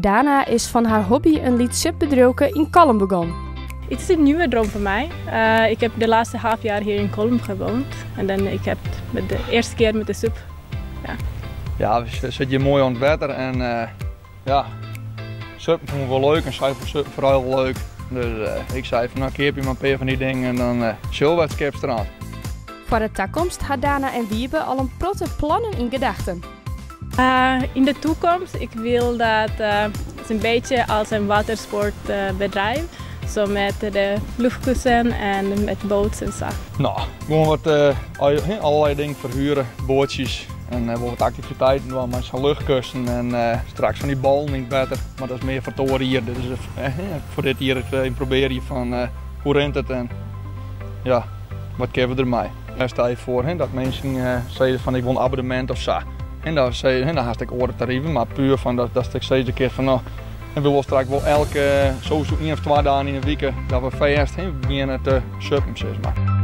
Dana is van haar hobby een lied-supbedrijf in Kolm begonnen. Het is een nieuwe droom voor mij. Ik heb de laatste half jaar hier in Kolm gewoond. En dan ik heb de eerste keer met de sup. Ja, we zitten hier mooi aan het water en ja, suppen vond ik wel leuk en zij vond suppen vooral wel leuk. Dus ik zei van nou keer je maar een paar van die dingen en dan zullen we het Skipstrand. Voor de toekomst had Dana en Wiebe al een protte plannen in gedachten. In de toekomst, ik wil dat het een beetje als een watersportbedrijf. Zo met de luchtkussen en met boot en zo. Nou, gewoon wat allerlei dingen verhuren, bootjes en wat activiteiten doen met zo'n luchtkussen en straks van die ballen in het water. Maar dat is meer voor toren hier, dus voor dit hier proberen je van hoe rent het en ja, wat kunnen we ermee. Stel je voor dat mensen zeiden van ik wil een abonnement of zo. En dan had ik oren tarieven, maar puur van dat ik steeds een keer van nou, en we willen straks wel elke sowieso 1 of 2 dagen in een week dat we feest beginnen te suppen, zeg maar.